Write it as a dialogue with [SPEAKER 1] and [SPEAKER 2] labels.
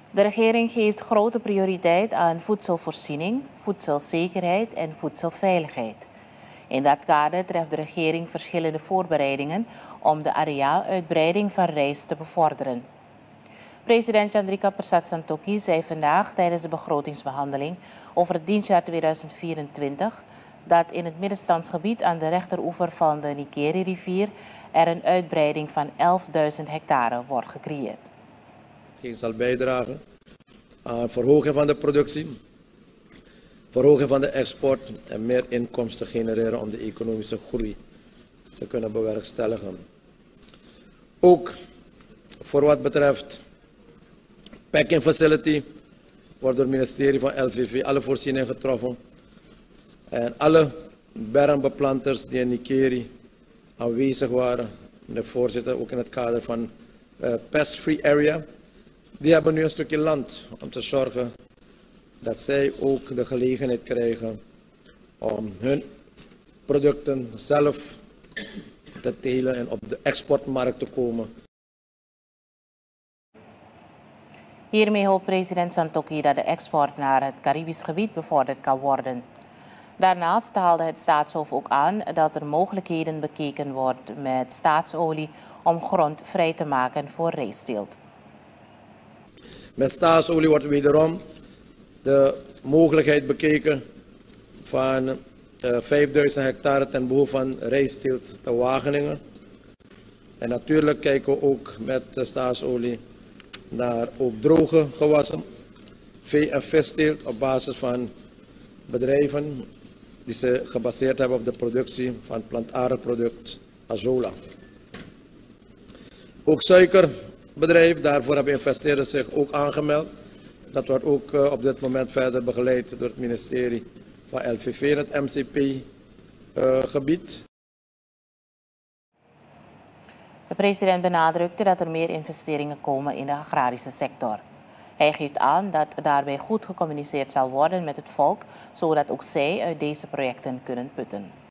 [SPEAKER 1] De regering geeft grote prioriteit aan voedselvoorziening, voedselzekerheid en voedselveiligheid. In dat kader treft de regering verschillende voorbereidingen om de areaaluitbreiding van rijst te bevorderen. President Chandrika Persat Santokhi zei vandaag tijdens de begrotingsbehandeling over het dienstjaar 2024 dat in het middenstandsgebied aan de rechteroever van de Nikeri-rivier er een uitbreiding van 11.000 hectare wordt gecreëerd.
[SPEAKER 2] Het zal bijdragen aan verhoging van de productie, verhoging van de export en meer inkomsten genereren om de economische groei te kunnen bewerkstelligen. Ook voor wat betreft packing facility wordt door het ministerie van LVV alle voorzieningen getroffen. En alle bermbeplanters die in Nikeri aanwezig waren, de voorzitter ook in het kader van pest-free area, die hebben nu een stukje land om te zorgen dat zij ook de gelegenheid krijgen om hun producten zelf te telen en op de exportmarkt te komen.
[SPEAKER 1] Hiermee hoopt president Santokhi dat de export naar het Caribisch gebied bevorderd kan worden. Daarnaast haalde het staatshoofd ook aan dat er mogelijkheden bekeken wordt met staatsolie om grond vrij te maken voor rijstteelt.
[SPEAKER 2] Met staatsolie wordt wederom de mogelijkheid bekeken van 5000 hectare ten behoeve van rijstteelt te Wageningen. En natuurlijk kijken we ook met de staatsolie naar ook droge gewassen, vee- en visteelt op basis van bedrijven die ze gebaseerd hebben op de productie van plantaardig product Azola. Ook suikerbedrijf, daarvoor hebben investeerders zich ook aangemeld. Dat wordt ook op dit moment verder begeleid door het ministerie van LVV in het MCP-gebied.
[SPEAKER 1] De president benadrukte dat er meer investeringen komen in de agrarische sector. Hij geeft aan dat daarbij goed gecommuniceerd zal worden met het volk, zodat ook zij uit deze projecten kunnen putten.